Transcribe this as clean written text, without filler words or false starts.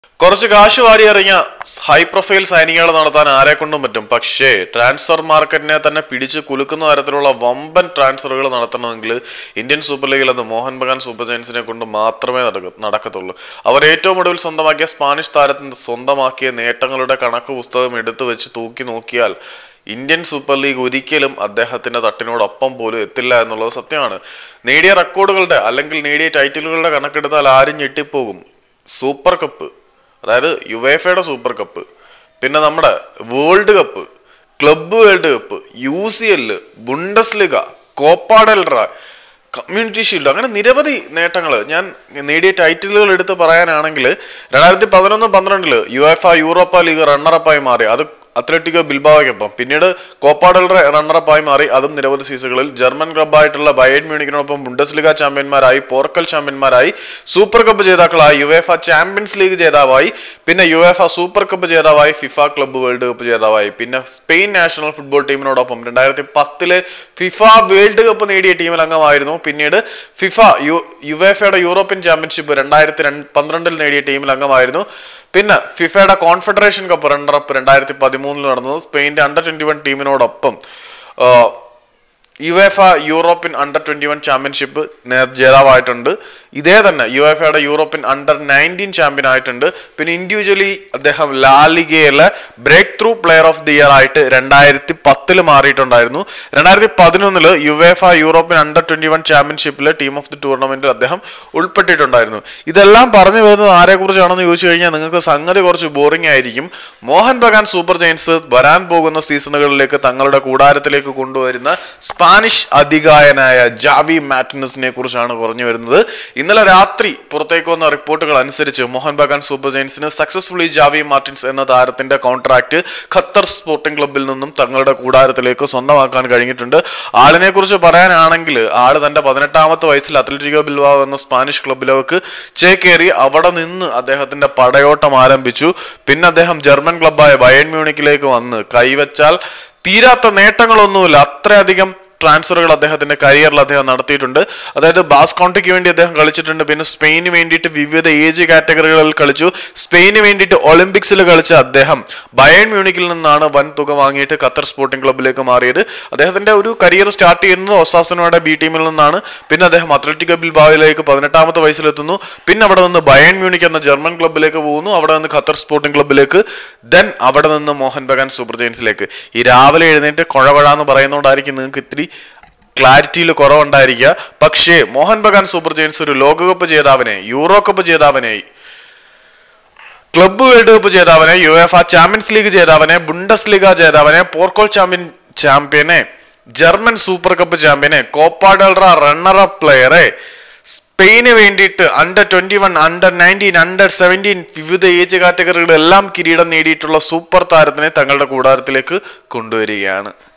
കുറച്ച് കാശ് വാരി ഇറങ്ങിയ ഹൈ പ്രൊഫൈൽ സൈനിങ്ങുകൾ നടത്താൻ ആരെ കൊണ്ടും പറ്റും. പക്ഷേ ട്രാൻസ്ഫർ മാർക്കറ്റിനെ തന്നെ പിടിച്ച് കുലുക്കുന്ന തരത്തിലുള്ള വമ്പൻ ട്രാൻസ്ഫറുകൾ നടത്തണമെങ്കിൽ ഇന്ത്യൻ സൂപ്പർ ലീഗിൽ അത് മോഹൻ ബഗാൻ സൂപ്പർ ജയൻസിനെ കൊണ്ട് മാത്രമേ നടക്കത്തുള്ളൂ. അവർ ഏറ്റവും ഒടുവിൽ സ്വന്തമാക്കിയ സ്പാനിഷ് താരത്തിന് സ്വന്തമാക്കിയ നേട്ടങ്ങളുടെ കണക്ക് പുസ്തകം എടുത്തു വെച്ച് തൂക്കി നോക്കിയാൽ ഇന്ത്യൻ സൂപ്പർ ലീഗ് ഒരിക്കലും അദ്ദേഹത്തിന്റെ തട്ടിനോടൊപ്പം പോലും എത്തില്ല എന്നുള്ളത് സത്യമാണ്. നേടിയ റെക്കോർഡുകളുടെ അല്ലെങ്കിൽ നേടിയ ടൈറ്റിലുകളുടെ കണക്കെടുത്താൽ ആരും ഞെട്ടിപ്പോകും. സൂപ്പർ കപ്പ്, അതായത് യുവേഫയുടെ സൂപ്പർ കപ്പ്, പിന്നെ നമ്മുടെ world cup, club world cup, UCL, Bundesliga, Copa del Rey, community shield, അങ്ങനെ നിരവധി നേട്ടങ്ങൾ. ഞാൻ നേടിയ ടൈറ്റിലുകൾ എടുത്ത് പറയാനാണെങ്കിൽ 2011-12 യുവേഫ യൂറോപ്പ ലീഗ് റണ്ണറപ്പായി മാറി, അത് അത്ലറ്റിക്കോ ബിൽബാവയ്ക്കൊപ്പം. പിന്നീട് കോപ്പ ഡെൽ റേ റണ്ണറപ്പായി മാറി, അതും നിരവധി സീസണുകളിൽ. ജർമ്മൻ ക്ലബ്ബായിട്ടുള്ള ബയേൺ മ്യൂണിക്കിനൊപ്പം ബുണ്ടസ് ലിഗ ചാമ്പ്യന്മാരായി, പോർക്കൽ ചാമ്പ്യന്മാരായി, സൂപ്പർ കപ്പ് ജേതാക്കളായി, യുവേഫ ചാമ്പ്യൻസ് ലീഗ് ജേതാവായി, പിന്നെ യുവേഫ സൂപ്പർ കപ്പ് ജേതാവായി, ഫിഫ ക്ലബ്ബ് വേൾഡ് കപ്പ് ജേതാവായി, പിന്നെ സ്പെയിൻ നാഷണൽ ഫുട്ബോൾ ടീമിനോടൊപ്പം 2010 ഫിഫ വേൾഡ് കപ്പ് നേടിയ ടീമിൽ അംഗമായിരുന്നു. പിന്നീട് യുവേഫയുടെ യൂറോപ്യൻ ചാമ്പ്യൻഷിപ്പ് 2012 നേടിയ ടീമിൽ അംഗമായിരുന്നു. പിന്നെ ഫിഫയുടെ കോൺഫെഡറേഷൻ കപ്പ് റണ്ണറപ്പ് 2013 നടന്നത് സ്പെയിന്റെ അണ്ടർ-21 ടീമിനോടൊപ്പം യുവേഫ യൂറോപ്യൻ അണ്ടർ-21 ചാമ്പ്യൻഷിപ്പ് ജേതാവായിട്ടുണ്ട്. ഇതേ തന്നെ യുവേഫയുടെ യൂറോപ്യൻ അണ്ടർ-19 ചാമ്പ്യൻ ആയിട്ടുണ്ട്. പിന്നെ ഇൻഡിവിജ്വലി അദ്ദേഹം ലാലിഗയിലെ breakthrough player of the year ആയിട്ട് 2010 മാറിയിട്ടുണ്ടായിരുന്നു. 2011 യുവേഫ യൂറോപ്യൻ അണ്ടർ-21 ചാമ്പ്യൻഷിപ്പിലെ ടീം ഓഫ് ദി ടൂർണമെന്റിൽ അദ്ദേഹം ഉൾപ്പെട്ടിട്ടുണ്ടായിരുന്നു. ഇതെല്ലാം പറഞ്ഞു വരുന്നത് ആരെ കുറിച്ചാണെന്ന് ചോദിച്ചു കഴിഞ്ഞാൽ നിങ്ങൾക്ക് സംഗതി കുറച്ച് ബോറിംഗ് ആയിരിക്കും. മോഹൻ ബഗാൻ സൂപ്പർ ജയൻസ് വരാൻ പോകുന്ന സീസണുകളിലേക്ക് തങ്ങളുടെ കൂടാരത്തിലേക്ക് കൊണ്ടുവരുന്ന സ്പാനിഷ് അധികായനായ ജാവി മാർട്ടിനസിനെ കുറിച്ചാണ് പറഞ്ഞു വരുന്നത്. ഇന്നലെ രാത്രി പുറത്തേക്ക് വന്ന റിപ്പോർട്ടുകൾ അനുസരിച്ച് മോഹൻ ബഗാൻ സൂപ്പർ ജയൻസിന് സക്സസ്ഫുള്ളി ജാവി മാർട്ടിൻസ് എന്ന താരത്തിന്റെ കോൺട്രാക്ട് ഖത്തർ സ്പോർട്ടിംഗ് ക്ലബ്ബിൽ നിന്നും തങ്ങളുടെ കൂടാരത്തിലേക്ക് സ്വന്തമാക്കാൻ കഴിഞ്ഞിട്ടുണ്ട്. ആളിനെ കുറിച്ച് പറയാനാണെങ്കിൽ ആള് തന്റെ 18ാമത്തെ വയസ്സിൽ അത്ലറ്റിക്കോ ബിൽബാവോ എന്ന സ്പാനിഷ് ക്ലബ്ബിലേക്ക് ചേക്കേറി അവിടെ നിന്ന് അദ്ദേഹത്തിന്റെ പടയോട്ടം ആരംഭിച്ചു. പിന്നെ അദ്ദേഹം ജർമ്മൻ ക്ലബ്ബായ ബയേൺ മ്യൂണിക്കിലേക്ക് വന്ന് കൈവച്ചാൽ തീരാത്ത നേട്ടങ്ങളൊന്നുമില്ല, അത്രയധികം ട്രാൻസ്ഫറുകൾ അദ്ദേഹത്തിന്റെ കരിയറിൽ അദ്ദേഹം നടത്തിയിട്ടുണ്ട്. അതായത് ബാസ് കൗണ്ടിക്ക് വേണ്ടി അദ്ദേഹം കളിച്ചിട്ടുണ്ട്. പിന്നെ സ്പെയിന് വേണ്ടിയിട്ട് വിവിധ ഏജ് കാറ്റഗറികളിൽ കളിച്ചു. സ്പെയിന് വേണ്ടിയിട്ട് ഒളിമ്പിക്സിൽ കളിച്ച അദ്ദേഹം ബയേൺ മ്യൂണിക്കിൽ നിന്നാണ് വൻ തുക വാങ്ങിയിട്ട് ഖത്തർ സ്പോർട്ടിംഗ് ക്ലബ്ബിലേക്ക് മാറിയത്. അദ്ദേഹത്തിന്റെ ഒരു കരിയർ സ്റ്റാർട്ട് ചെയ്യുന്നത് ഒസാസുനയുടെ ബി ടീമിൽ നിന്നാണ്. പിന്നെ അദ്ദേഹം അത്ലറ്റിക്കോ ബിൽബാവോയിലേക്ക് 18ാമത്തെ വയസ്സിലെത്തുന്നു. പിന്നെ അവിടെ നിന്ന് ബയേൺ മ്യൂണിക്ക് എന്ന ജർമ്മൻ ക്ലബ്ബിലേക്ക് പോകുന്നു. അവിടെ നിന്ന് ഖത്തർ സ്പോർട്ടിംഗ് ക്ലബ്ബിലേക്ക്, ദെൻ അവിടെ നിന്ന് മോഹൻ ബഗാൻ സൂപ്പർ ജയൻസിലേക്ക്. ഈ രാവിലെ എഴുന്നേറ്റ് കുഴവഴാന്ന് പറയുന്നതുകൊണ്ടായിരിക്കും നിങ്ങൾക്ക് ഇത്തിരി ക്ലാരിറ്റിയിൽ കുറവുണ്ടായിരിക്കുക. പക്ഷേ മോഹൻ ബഗാൻ സൂപ്പർ ജയൻസ് ഒരു ലോകകപ്പ് ജേതാവിനെ, യൂറോ കപ്പ് ജേതാവിനെ, ക്ലബ്ബ് വേൾഡ് കപ്പ് ജേതാവിനെ, യുവേഫ ചാമ്പ്യൻസ് ലീഗ് ജേതാവിനെ, ബുണ്ടസ് ലിഗ ജേതാവിനെ, പോർക്കോൾ ചാമ്പ്യനെ, ജർമ്മൻ സൂപ്പർ കപ്പ് ചാമ്പ്യനെ, കോപ്പ ഡെൽ റേ റണ്ണറപ്പ് പ്ലെയറെ, സ്പെയിന് വേണ്ടിയിട്ട് അണ്ടർ-21, അണ്ടർ-19, അണ്ടർ-17 വിവിധ ഏജ് കാറ്റഗറികളെല്ലാം കിരീടം നേടിയിട്ടുള്ള സൂപ്പർ താരത്തിനെ തങ്ങളുടെ കൂടാരത്തിലേക്ക് കൊണ്ടുവരികയാണ്.